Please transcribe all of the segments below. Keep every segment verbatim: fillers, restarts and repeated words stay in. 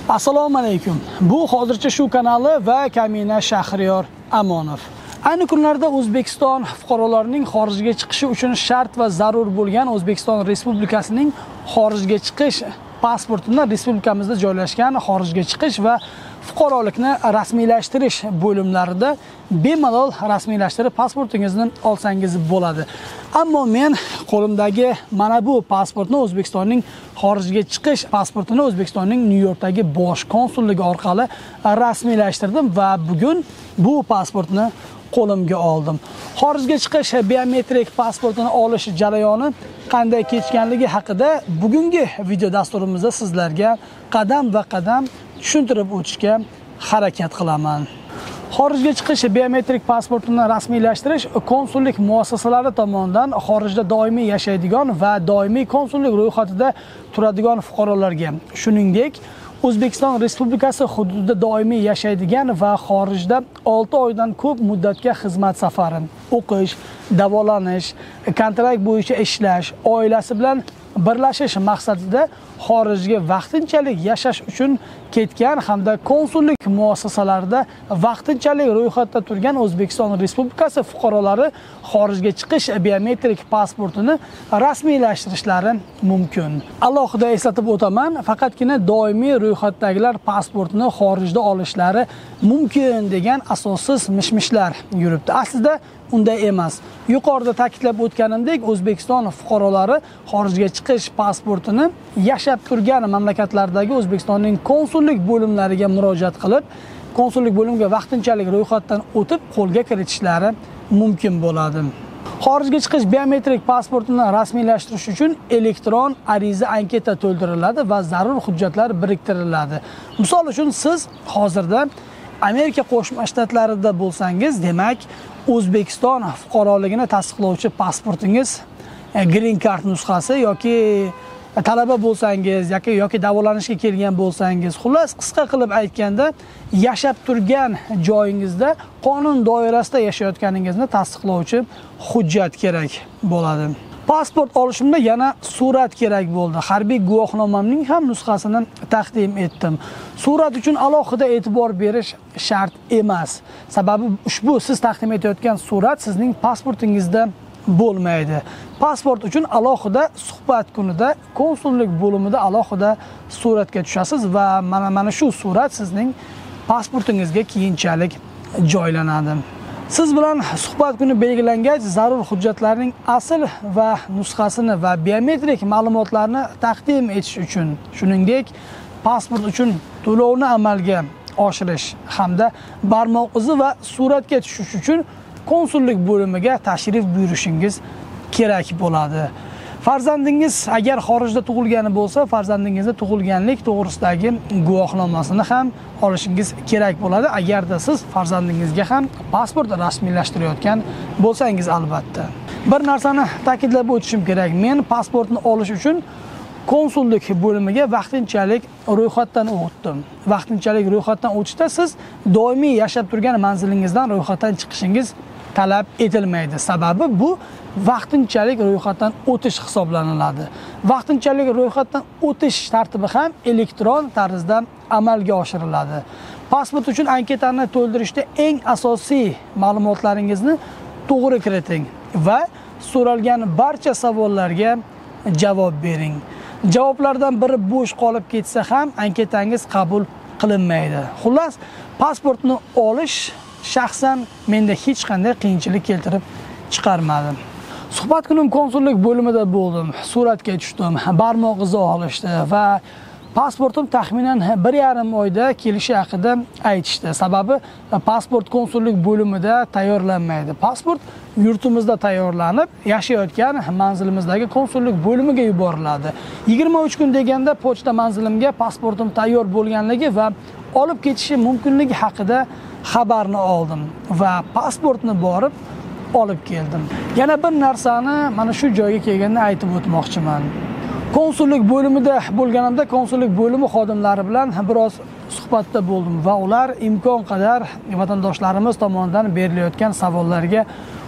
Assalomu alaykum. Bu hozircha shu kanali va Kamina Shahriyor Amonov. Ayni kunlarda O'zbekiston fuqarolarining xorijga chiqishi uchun shart va zarur bo'lgan O'zbekiston Respublikasining xorijga chiqish pasportini respublikamizda joylashgan xorijga chiqish va fuqarolikni rasmiylashtirish bo'limlarida bemalol rasmiylashtirib pasportingizni olsangiz bo'ladi. Ammo men qo'limdagi mana bu pasportni O'zbekistonning xorijga chiqish pasportini O'zbekistonning Nyu-Yorkdagi bosh konsulligi orqali rasmiylashtirdim va bugun bu pasportni qo'limga oldim. Xorijga chiqish biometrik pasportini olish jarayoni qanday kechganligi haqida bugungi video dasturimizda sizlarga qadam va qadam tushuntirib o'tishga harakat qilaman. Xorijga chiqish biometrik pasportini rasmiylashtirish konsullik muassasalari tomonidan xorijda doimiy yashaydigan va doimiy konsullik ro'yxatida turadigan fuqarolarga, shuningdek O'zbekiston Respublikasi hududida doimiy yashaydigan va xorijda olti oydan ko'p muddatga xizmat safari, o'qish, davolanish, kontrakt bo'yicha ishlash, oilasi bilan birlashish maqsadida xorijga vaqtinchalik yashash uchun ketgan hamda konsullik muassasalarida vaqtinchalik ro'yxatda turgan O'zbekiston Respublikasi fuqarolari xorijga chiqish biometrik pasportini rasmiylashtirishlari mumkin. Alohida eslatib o'taman, faqatgina doimiy ro'yxatdagilar pasportini xorijda olishlari mumkin degan asossiz mishmishlar yuribdi. Aslida unday emas. Yuqorida ta'kidlab o'tganimdek, O'zbekiston fuqarolari xorijga chiqish pasportini yashab turgan mamlakatlardagi O'zbekistonning konsullik bo'limlariga murojaat qilib, konsullik bo'limiga vaqtinchalik ro'yxatdan o'tib qo'lga kiritishlari mumkin bo'ladi. Xorijga chiqish biometrik pasportini rasmiylashtirish uchun elektron ariza anketa to'ldiriladi va zarur hujjatlar biriktiriladi. Misol uchun siz hozirda Amerika Qo'shma Shtatlarida bo'lsangiz, demak, O'zbekiston fuqaroligini tasdiqlovchi pasportingiz, green card nusxasi yoki talaba bo'lsangiz yoki yoki davolanishga kelgan bo'lsangiz, xullas qisqa qilib aytganda, yashab turgan joyingizda qonun doirasida yashayotganingizni tasdiqlovchi hujjat kerak bo'ladi. Pasport olishimda yana surat kerak bo'ldi. Harbiy guvohnomamning ham nusxasini taqdim etdim. Surat uchun alohida e'tibor berish shart emas. Sababi ushbu siz taqdim etayotgan surat sizning pasportingizda bo'lmaydi. Pasport uchun alohida suhbat kunida konsullik bo'limida alohida suratga tushasiz va mana mana shu surat sizning pasportingizga keyinchalik joylanadi. Siz bilan suhbat kuni belgilangach, zarur hujjatlarning asl va nusxasini va biometrik ma'lumotlarni taqdim etish uchun, shuningdek, pasport uchun to'lovni amalga oshirish hamda barmoq izi va suratga tushish uchun konsullik bo'limiga tashrif buyurishingiz kerak bo'ladi. Farzandingiz agar xorijda tug'ilgani bo'lsa, farzandingizda tug'ilganlik to'g'risidagi guvohnomasini ham olishingiz kerak bo'ladi. Agarda siz farzandingizga ham pasport rasmiylashtirayotgan bo'lsangiz albatta. Bir narsani ta'kidlab o'tishim kerak. Men pasportni olish uchun konsullik bo'limiga vaqtinchalik ro'yxatdan o'tdim. Vaqtinchalik ro'yxatdan o'tishda siz doimiy yashab turgan manzilingizdan ro'yxatdan chiqishingiz talab etilmaydi. Sababi bu vaqtinchalik ro'yxatdan o'tish hisoblaniladi. Vaqtinchalik ro'yxatdan o'tish tartibi ham elektron tarzda amalga oshiriladi. Pasport uchun anketani to'ldirishda eng asosiy ma'lumotlaringizni to'g'ri kiriting va so'ralgan barcha savollarga javob bering. Javoblardan biri bo'sh qolib ketsa ham anketangiz qabul qilinmaydi. Xullas, pasportni olish shaxsan menda hech qanday qiyinchilik keltirib chiqarmadi. Suhbat kunim konsullik bo'limida bo'ldim, suratga tushdim, barmoq izi olishdi va pasportim taxminan bir yarim oyda kelishi haqida aytishdi. Sababi pasport konsullik bo'limida tayyorlanmaydi. Pasport yurtimizda tayyorlanib, yashayotgan manzilimizdagi konsullik bo'limiga yuboriladi. yigirma uch kun deganda pochta manzilimga pasportim tayyor bo'lganligi va olib ketishi mumkinligi haqida xabarni oldim va pasportni borib olib keldim. Yana bir narsani mana shu joyga kelganda aytib o'tmoqchiman. Konsullik bo'limida bo'lganimda konsullik bo'limi xodimlari bilan biroz suhbatda bo'ldim va ular imkon qadar vatandoshlarimiz tomonidan berilayotgan savollarga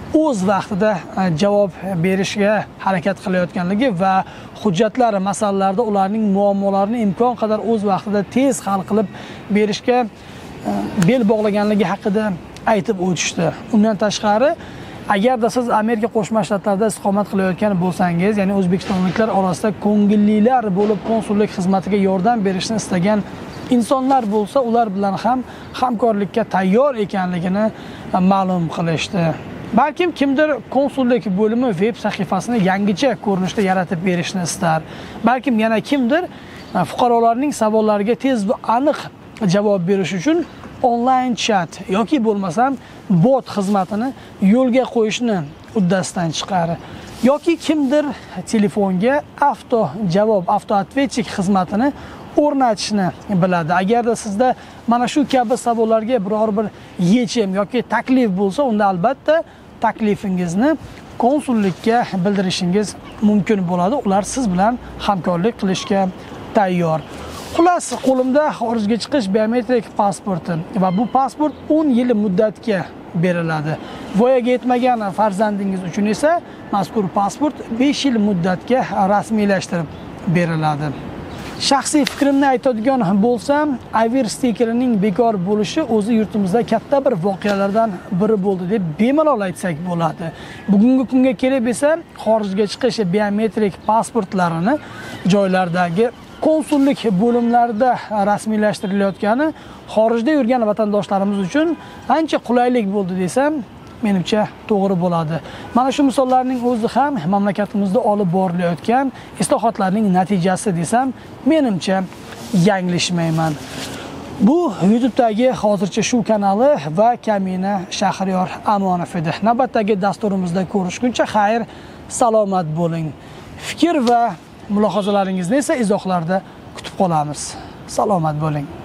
o'z vaqtida javob berishga harakat qilayotganligi va hujjatlar masalalarida ularning muammolarini imkon qadar o'z vaqtida tez hal qilib berishga bel bog'laganligi haqida aytib o'tishdi. Undan tashqari, agarda siz Amerika Qo'shma Shtatlarida istiqomat qilayotgan bo'lsangiz, ya'ni o'zbekistonliklar orasida ko'ngillilar bo'lib konsullik xizmatiga yordam berishni istagan insonlar bo'lsa, ular bilan ham hamkorlikka tayyor ekanligini ma'lum qilishdi. Balkim kimdir konsullik bo'limi veb sahifasini yangicha ko'rinishda yaratib berishni istar. Balkim yana kimdir fuqarolarning savollariga tez va aniq javob berish uchun onlayn chat yoki bo'lmasam bot xizmatini yo'lga qo'yishni uddasidan chiqar. Yoki kimdir telefonga avto javob, avto atvetchik xizmatini o'rnatishni biladi. Agarda sizda mana shu kabi savollarga biror bir yechim yoki taklif bo'lsa, unda albatta taklifingizni konsullikka bildirishingiz mumkin bo'ladi. Ular siz bilan hamkorlik qilishga tayyor. Xullas, qo'limda xorijga chiqish biometrik pasporti va bu pasport o'n yil muddatga beriladi. Voyaga yetmagan farzandingiz uchun esa mazkur pasport besh yil muddatga rasmiylashtirib beriladi. Shaxsiy fikrimni aytadigan bo'lsam, Aver stikerining bekor bo'lishi o'zi yurtimizda katta bir voqealardan biri bo'ldi deb bemalol aytsak bo'ladi. Bugungi kunga kelib esa xorijga chiqish biometrik pasportlarini joylardagi konsullik bo'limlarida rasmiylashtirilayotgani xorijda yurgan vatandoshlarimiz uchun ancha qulaylik bo'ldi desam, menimcha to'g'ri bo'ladi. Mana shu misollarning o'zi ham mamlakatimizda olib borilayotgan islohotlarning natijasi desam, menimcha yanglishmayman. Bu YouTube'dagi hozircha shu kanali va Kamina Shahriyor Amonov edi. Navbatdagi dasturimizda ko'rishguncha xayr, salomat bo'ling. Fikr va mulohazalaringizni esa izohlarda kutib qolamiz. Salomat bo'ling.